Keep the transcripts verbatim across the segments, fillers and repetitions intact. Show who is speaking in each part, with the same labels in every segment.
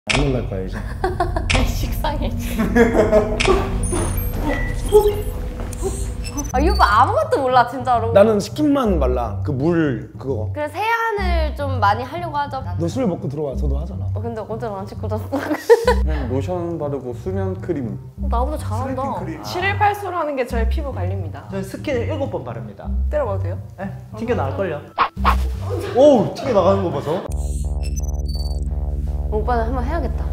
Speaker 1: 안 놀랄 거야 이제.
Speaker 2: 식상해. 아, 이 오빠 아무것도 몰라 진짜로.
Speaker 1: 나는 스킨만 말라. 그 물 그거.
Speaker 2: 그래 세안을 좀 많이 하려고 하죠.
Speaker 1: 너 술 먹고 들어와서도 하잖아.
Speaker 2: 어, 근데 어제는 안 씻고 잤어.
Speaker 3: 그냥 로션 바르고 수면 크림.
Speaker 2: 나보다 잘한다.
Speaker 4: 칠일팔수로 하는 게 저의 피부 관리입니다.
Speaker 5: 저는 스킨을 일곱 번 바릅니다.
Speaker 4: 때려봐도 돼요?
Speaker 5: 네? 튕겨 나갈걸요? 오! 튕겨 나가는 거 봐서.
Speaker 2: 오빠는 한번 해야겠다.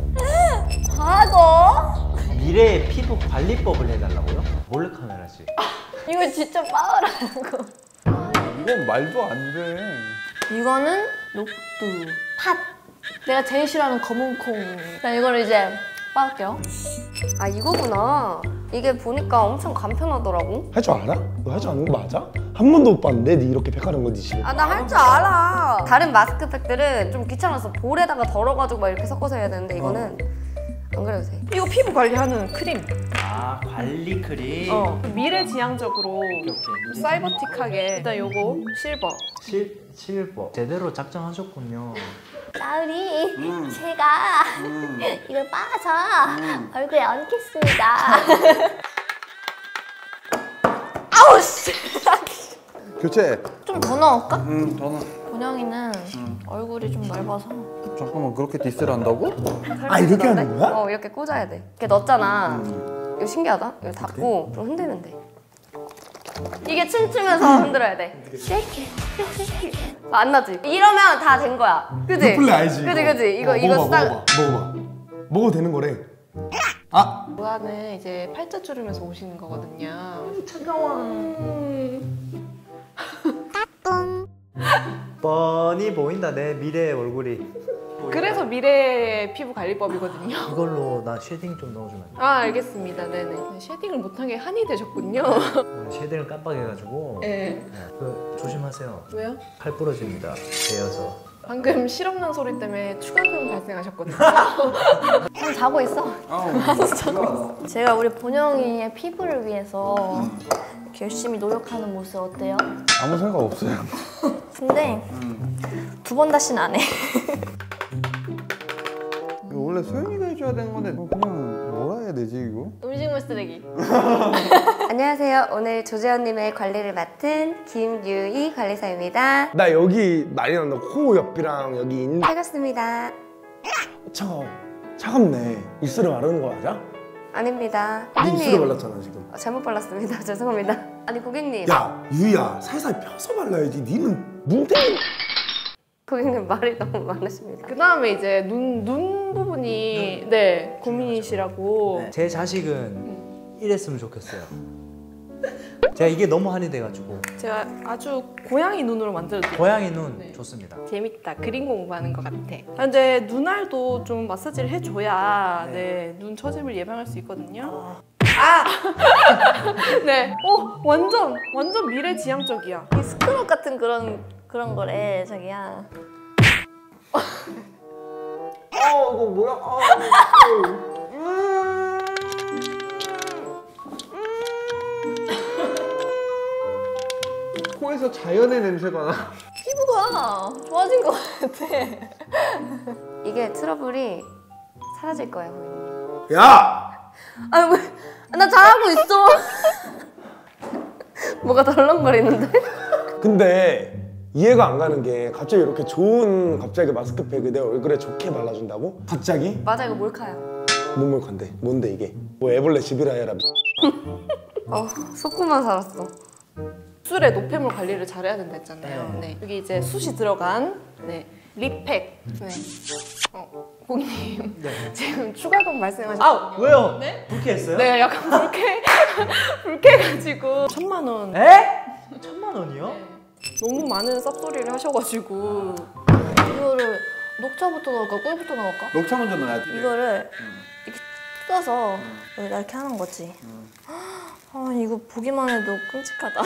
Speaker 2: 과거?
Speaker 5: 미래의 피부 관리법을 해달라고요? 몰래카메라지.
Speaker 2: 이거 진짜 빠으라고.
Speaker 3: 이건 말도 안 돼.
Speaker 2: 이거는 녹두 팥. 내가 제일 싫어하는 검은 콩. 자, 이거를 이제 빠을게요. 아, 이거구나. 이게 보니까 엄청 간편하더라고.
Speaker 1: 할 줄 알아? 너 할 줄 아는 거 맞아? 한 번도 못 봤는데 네 이렇게 팩하는 거 네 집에.
Speaker 2: 아, 나 할 줄 알아. 다른 마스크팩들은 좀 귀찮아서 볼에다가 덜어가지고 막 이렇게 섞어서 해야 되는데 이거는 안 그래도 돼.
Speaker 4: 이거 피부 관리하는 크림.
Speaker 5: 아, 관리 크림.
Speaker 4: 어, 미래지향적으로
Speaker 5: 오케이, 오케이.
Speaker 4: 사이버틱하게. 일단 요거 실버.
Speaker 5: 실, 실버. 제대로 작정하셨군요.
Speaker 2: 나으리,
Speaker 3: 음.
Speaker 2: 제가
Speaker 3: 음.
Speaker 2: 이걸 빻아서
Speaker 3: 음.
Speaker 2: 얼굴에 얹겠습니다. 아우 씨.
Speaker 3: 교체.
Speaker 2: 좀 더 넣을까?
Speaker 3: 음, 더는.
Speaker 2: 본영이는
Speaker 3: 음.
Speaker 2: 얼굴이 좀 넓어서.
Speaker 3: 잠깐만, 그렇게 디스를 한다고?
Speaker 1: 아, 이렇게 하는 거야?
Speaker 2: 어, 이렇게 꽂아야 돼. 이렇게 넣었잖아.
Speaker 3: 음.
Speaker 2: 이거 신기하다. 이거 닫고 좀 흔들면 돼. 이게 춤추면서 흔들어야 돼. 쉐이키, 쉐이키. 안 나지? 이러면 다 된 거야. 그지?
Speaker 1: 플레이 알지?
Speaker 2: 그지, 그지? 이거
Speaker 1: 어,
Speaker 2: 이거
Speaker 1: 먹어봐,
Speaker 2: 싹.
Speaker 1: 먹어봐, 먹어봐. 먹어도 되는 거래. 아!
Speaker 4: 무한은 이제 팔자 주름에서 오시는 거거든요. 차가워.
Speaker 5: 뻔히 보인다, 내 미래의 얼굴이.
Speaker 4: 그래서 미래 피부 관리법이거든요.
Speaker 5: 이걸로 나 쉐딩 좀 넣어주면 안 돼?
Speaker 4: 아, 알겠습니다. 네네. 쉐딩을 못한 게 한이 되셨군요.
Speaker 5: 오늘 쉐딩을 깜빡해가지고.
Speaker 4: 네.
Speaker 5: 네, 그, 조심하세요.
Speaker 4: 왜요?
Speaker 5: 팔 부러집니다. 베어서.
Speaker 4: 방금 실없는 소리 때문에 추가금 발생하셨거든요.
Speaker 2: 그냥 자고 있어.
Speaker 3: 아우,
Speaker 2: 제가 우리 본영이의 피부를 위해서 이렇게 열심히 노력하는 모습 어때요?
Speaker 3: 아무 생각 없어요.
Speaker 2: 근데 두 번 다시는 안 해.
Speaker 3: 이거 원래 소연이가 해줘야 되는 건데 그냥 뭐라 해야 되지 이거?
Speaker 2: 음식물 쓰레기. 안녕하세요. 오늘 조재현님의 관리를 맡은 김유희 관리사입니다.
Speaker 1: 나 여기 난리 난다. 코 옆이랑 여기 인...
Speaker 2: 반갑습니다.
Speaker 1: 차가워. 차갑네. 입술에 바르는 거 맞아?
Speaker 2: 아닙니다.
Speaker 1: 네 입술에 발랐잖아 지금.
Speaker 2: 어, 잘못 발랐습니다. 죄송합니다. 아니 고객님.
Speaker 1: 야, 유희야. 살살 펴서 발라야지. 니는 뭉탱이.
Speaker 2: 고객님 말이 너무 많으십니다.
Speaker 4: 그 다음에 이제 눈, 눈 부분이 네 고민이시라고.
Speaker 5: 제 자식은 이랬으면 좋겠어요. 제가 이게 너무 한이 돼가지고.
Speaker 4: 제가 아주 고양이 눈으로 만들어드릴게요.
Speaker 5: 고양이 눈
Speaker 4: 네.
Speaker 5: 좋습니다.
Speaker 4: 재밌다. 그림 공부하는 것 같아. 아, 근데 눈알도 좀 마사지를 해줘야
Speaker 5: 네.
Speaker 4: 네, 눈 처짐을 예방할 수 있거든요. 아! 네. 어, 완전 완전 미래지향적이야.
Speaker 2: 이 스크럽 같은 그런 그런 거래 자기야.
Speaker 3: 아 이거 뭐야? 아, 코에서 자연의 냄새가 나.
Speaker 2: 피부가 좋아진 것 같아. 이게 트러블이 사라질 거예요 고객님.
Speaker 1: 야!
Speaker 2: 아, 뭐, 나 잘하고 있어. 뭐가 덜렁거리는데?
Speaker 1: 근데 이해가 안 가는 게 갑자기 이렇게 좋은 갑자기 마스크팩을 내 얼굴에 좋게 발라준다고? 갑자기?
Speaker 2: 맞아 이거 몰카야.
Speaker 1: 뭔몰칸데 뭔데 이게? 뭐 애벌레 집이라 해라.
Speaker 2: 어, 속고만 살았어.
Speaker 4: 입술의 노폐물 관리를 잘해야 된다 했잖아요.
Speaker 5: 네.
Speaker 4: 네. 여기 이제 숱이 들어간 네 립팩. 네. 어, 고객님
Speaker 5: 네.
Speaker 4: 지금 추가금 발생하셨. 아,
Speaker 5: 왜요?
Speaker 4: 네?
Speaker 5: 불쾌했어요?
Speaker 4: 네, 약간 불쾌 불쾌가지고 천만 원.
Speaker 5: 에? 천만 원이요?
Speaker 4: 네. 너무 많은 쌉소리를 하셔가지고.
Speaker 2: 이거를 녹차부터 넣을까 꿀부터 넣을까?
Speaker 3: 녹차 먼저 넣어야지.
Speaker 2: 이거를 이렇게 뜯어서 여기다 이렇게 하는 거지. 아 이거 보기만 해도 끔찍하다.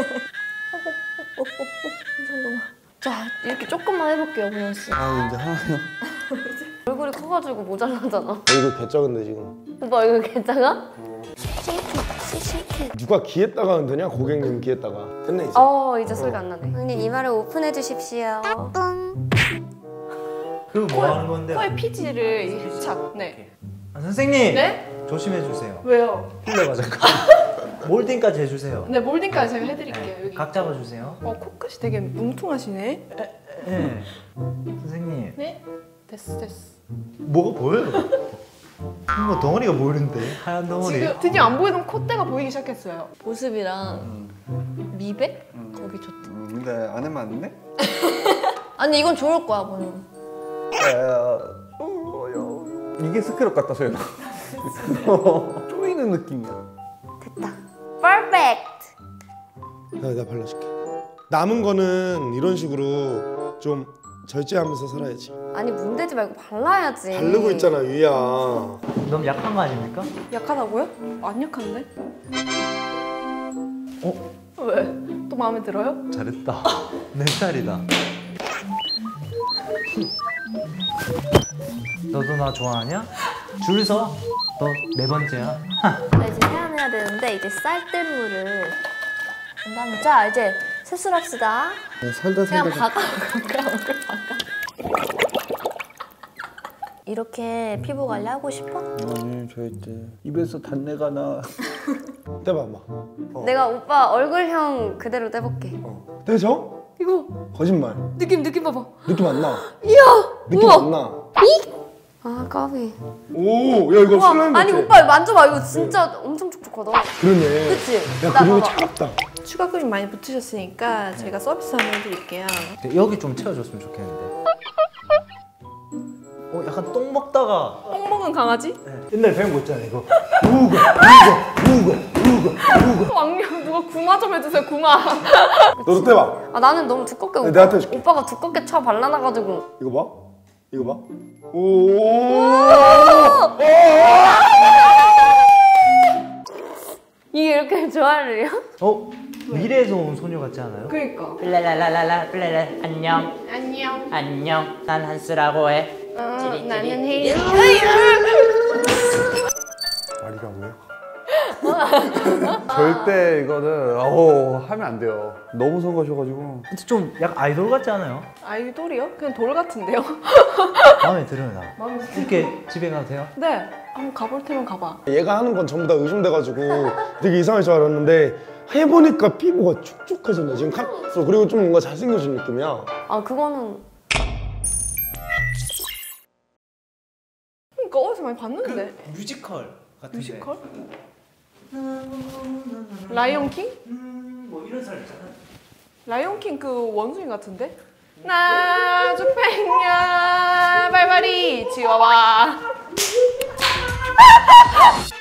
Speaker 2: 잠깐만. 자 이렇게 조금만 해볼게요 보현 씨.
Speaker 3: 아 이제 하나요.
Speaker 2: 얼굴이 커가지고 모자라잖아.
Speaker 1: 얼굴 개쩍은데 지금.
Speaker 2: 오빠 얼굴 괜찮아?
Speaker 1: 누가 귀에다가 흔드냐? 고객님 귀에다가. 됐네 이제.
Speaker 2: 어 이제 소리가 안 나네. 고객님 이마를 오픈해 주십시오.
Speaker 5: 그거 뭐 하는 건데요?
Speaker 4: 코에 피지를 이 착. 네.
Speaker 5: 아, 선생님.
Speaker 4: 네?
Speaker 5: 조심해 주세요.
Speaker 4: 왜요?
Speaker 5: 필러가 잠깐. 몰딩까지 해주세요.
Speaker 4: 네, 몰딩까지 제가 해드릴게요. 여기.
Speaker 5: 각 잡아주세요.
Speaker 4: 어, 코끝이 되게 뭉퉁하시네.
Speaker 5: 네. 선생님.
Speaker 4: 네? 됐어, 됐어.
Speaker 5: 뭐가 보여요? 뭔가 덩어리가 보이는데 하얀 덩어리.
Speaker 4: 지금 드디어 안 보이던 콧대가 보이기 시작했어요.
Speaker 2: 보습이랑 미백? 거기 좋다.
Speaker 3: 음, 근데 안 하면 안 돼?
Speaker 2: 아니 이건 좋을 거야 보는.
Speaker 3: 이게 스크럽 같다 소연아. 쪼이는 느낌이야.
Speaker 2: 됐다. 퍼펙트.
Speaker 1: 야, 내가 발라줄게. 남은 거는 이런 식으로 좀 절제하면서 살아야지.
Speaker 2: 아니 문대지 말고 발라야지.
Speaker 1: 바르고 있잖아, 유야.
Speaker 5: 너무 약한 거 아닙니까?
Speaker 4: 약하다고요? 안 약한데?
Speaker 5: 어?
Speaker 4: 왜? 또 마음에 들어요?
Speaker 5: 잘했다. 내 스타일이다. 너도 나 좋아하냐? 줄 서. 너 네 번째야.
Speaker 2: 나 이제 세안해야 되는데 이제 쌀뜨물을 한 다음에 자 이제 세수합시다.
Speaker 1: 살다
Speaker 2: 그냥
Speaker 1: 살다.
Speaker 2: 박아. 그냥 얼굴 박아. 이렇게 피부 관리 하고 싶어?
Speaker 3: 아니 절대. 입에서 단내가 나.
Speaker 1: 떼봐, 엄마.
Speaker 2: 내가 오빠 얼굴형 그대로 떼볼게.
Speaker 1: 어. 떼져?
Speaker 2: 이거
Speaker 1: 거짓말.
Speaker 2: 느낌 느낌 봐봐.
Speaker 1: 느낌 안 나.
Speaker 2: 이야.
Speaker 1: 느낌
Speaker 2: 우와.
Speaker 1: 안 나.
Speaker 2: 아 까비.
Speaker 1: 오, 야 이거
Speaker 2: 우와.
Speaker 1: 슬라임 같아.
Speaker 2: 아니 오빠 만져봐. 이거 진짜 엄청 촉촉하다.
Speaker 1: 그러네.
Speaker 2: 그치?
Speaker 1: 야
Speaker 2: 나
Speaker 1: 그리고
Speaker 2: 봐봐.
Speaker 1: 차갑다.
Speaker 4: 추가 크림 많이 붙으셨으니까 제가 서비스 한번 해드릴게요.
Speaker 5: 여기 좀 채워줬으면 좋겠는데. 어, 약간 똥 먹다가
Speaker 4: 똥 먹은 강아지?
Speaker 5: 옛날에 배운 거 있잖아 이거.
Speaker 4: 왕년 누가 구마 좀 해주세요, 구마.
Speaker 1: 너도 떼봐.
Speaker 2: 아 나는 너무 두껍게
Speaker 1: 네,
Speaker 2: 오빠,
Speaker 1: 내가 떼줄게.
Speaker 2: 오빠가 두껍게 쳐 발라놔가지고.
Speaker 1: 이거 봐. 이거 봐. 오.
Speaker 2: 이게 이렇게 좋아하래요?
Speaker 5: 어? 미래에서 온 소녀 같지 않아요?
Speaker 4: 그니까.
Speaker 6: 랄랄랄랄라 랄랄 안녕
Speaker 4: 안녕.
Speaker 6: 안녕 난 한스라고 해
Speaker 4: 어, 나는 헤이.
Speaker 3: 다리가 왜? 절대 이거는 어 하면 안 돼요. 너무 성가셔가지고.
Speaker 5: 근데 좀 약간 아이돌 같지 않아요?
Speaker 4: 아이돌이요? 그냥 돌 같은데요?
Speaker 5: 마음에 들어요 나.
Speaker 4: 마음에 들어요.
Speaker 5: 이렇게 집에 가도 돼요?
Speaker 4: 네. 한번 가볼 테면 가봐.
Speaker 1: 얘가 하는 건 전부 다 의심돼가지고 되게 이상할 줄 알았는데 해보니까 피부가 촉촉해졌네. 지금 카... 그리고 좀 뭔가 잘생겨진 느낌이야.
Speaker 2: 아 그거는
Speaker 4: 그러니까 어디서 많이 봤는데.
Speaker 5: 뮤지컬 같은데.
Speaker 4: 뮤지컬? 라이온킹?
Speaker 5: 음, 뭐 이런 사람 있잖아.
Speaker 4: 라이온킹 그 원숭이 같은데? 나주팽냐 발발이 지워봐.